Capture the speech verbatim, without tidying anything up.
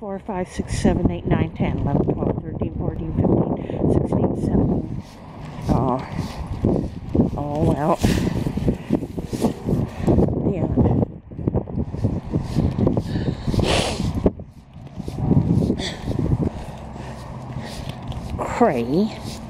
four, five, six, seven, eight, nine, ten, eleven, twelve, thirteen, fourteen, fifteen, sixteen, seventeen. Oh, oh well. Yeah. Cray.